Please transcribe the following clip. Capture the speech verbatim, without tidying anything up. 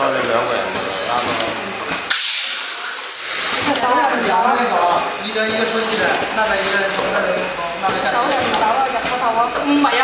我哋兩個人啱咯。 手又唔走啊！ 一個一個出去的，那邊一個從那邊從那邊。 手又唔走啊！入嗰度啊！唔係啊！